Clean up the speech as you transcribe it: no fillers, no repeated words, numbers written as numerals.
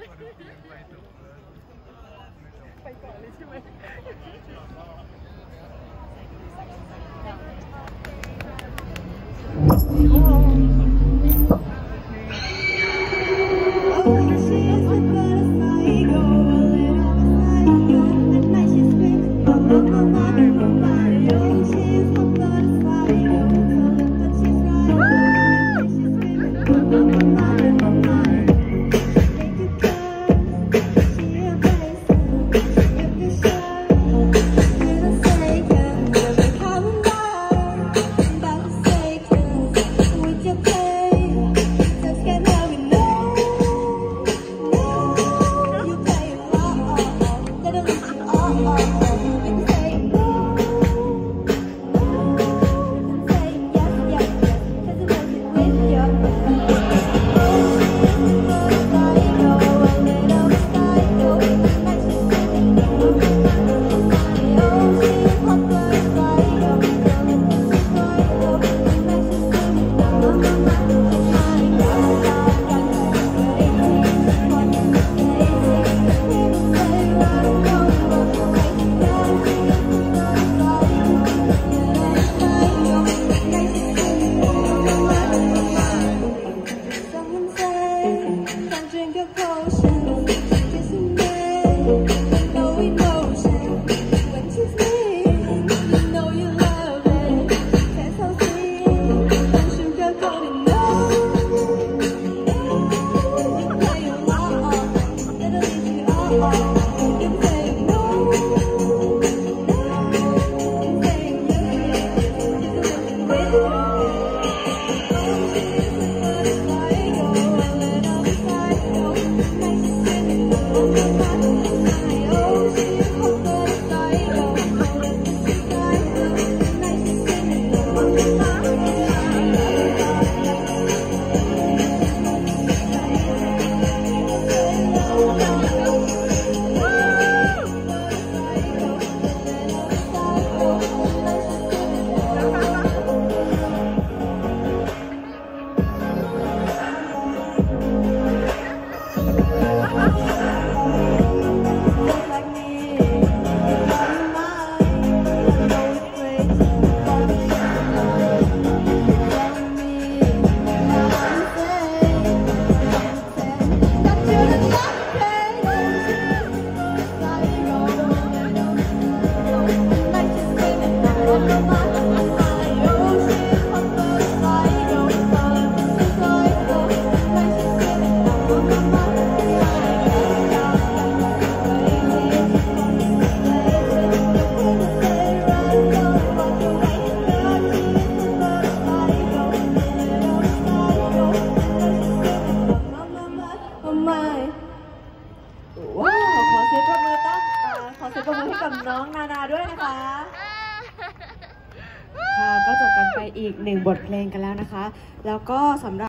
ไปก่อนเลยใช่ไหมว้าวขอเสียงปรบมือให้กับน้องนานาด้วยนะคะค่ะก็จบกันไปอีก1 บทเพลงกันแล้วนะคะแล้วก็สำหรับ